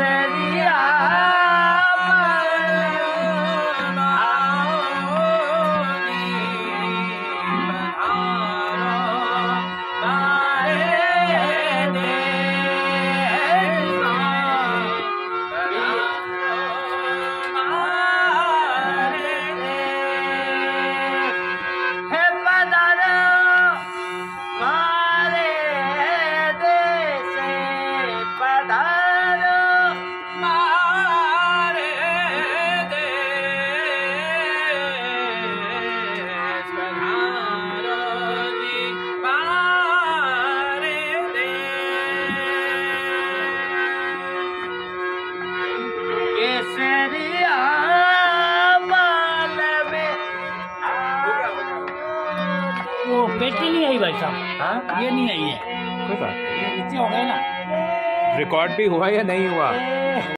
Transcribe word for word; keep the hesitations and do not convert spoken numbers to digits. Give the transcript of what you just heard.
केसरिया केसरिया बाल में वो पेटी नहीं आई भाई साहब। हाँ ये नहीं आई है। कोई बात ये नीचे हो गए ना। रिकॉर्ड भी हुआ या नहीं हुआ?